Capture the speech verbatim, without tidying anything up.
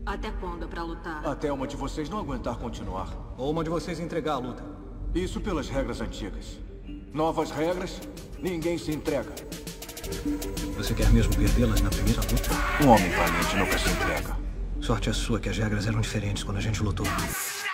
Até quando é pra lutar? Até uma de vocês não aguentar continuar. Ou uma de vocês entregar a luta. Isso pelas regras antigas. Novas regras, ninguém se entrega. Você quer mesmo perdê-las na primeira luta? Um homem valente nunca se entrega. Sorte a sua que as regras eram diferentes quando a gente lutou.